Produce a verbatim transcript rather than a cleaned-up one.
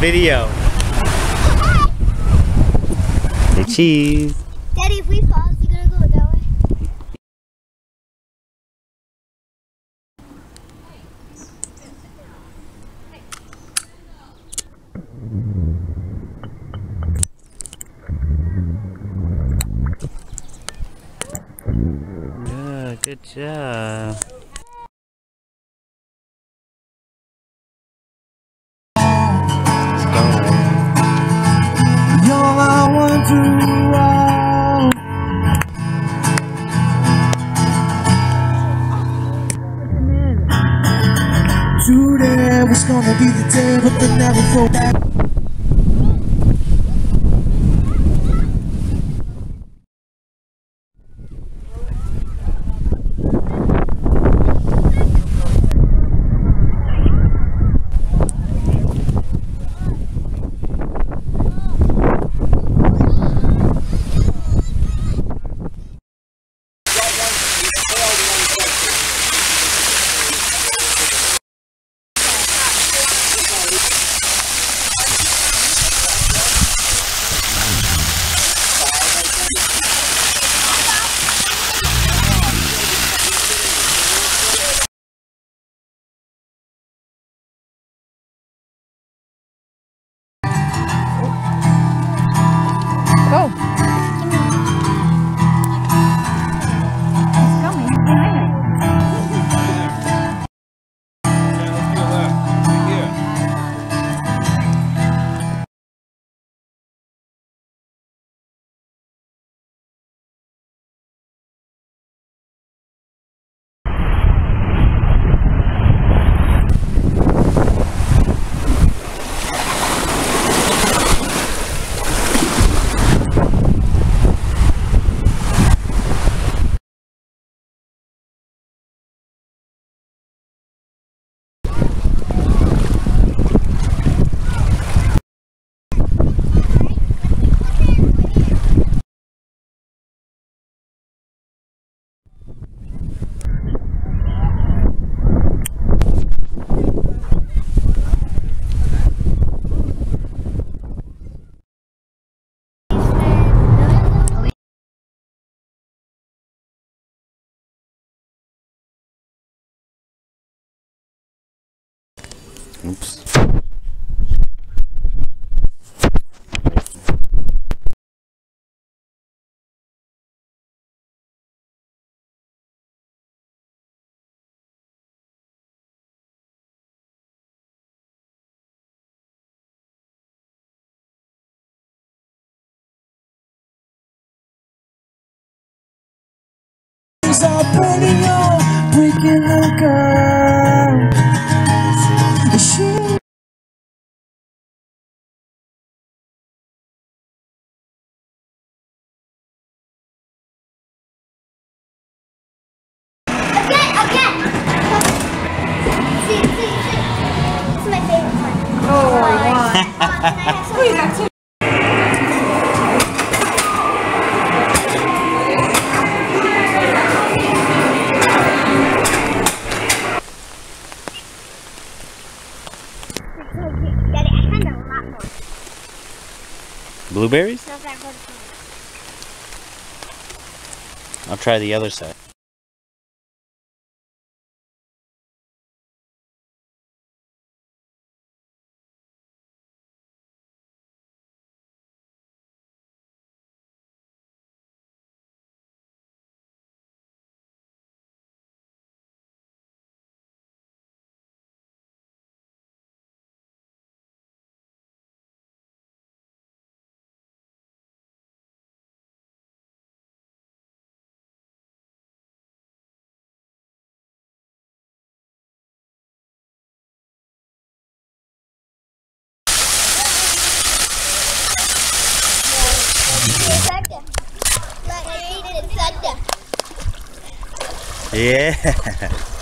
video. Say cheese. Daddy, if we fall, is he gonna go that way? Yeah, good job. All I want to today was gonna be the day, but they never throw back. Oops. Are burning on, breaking the girl. She Again, again! See, see, see. This is my favorite one. Oh, I won. Can I have some? We got two. Daddy, I had a lot more. Blueberries? So if I go to I'll try the other side. Yeah.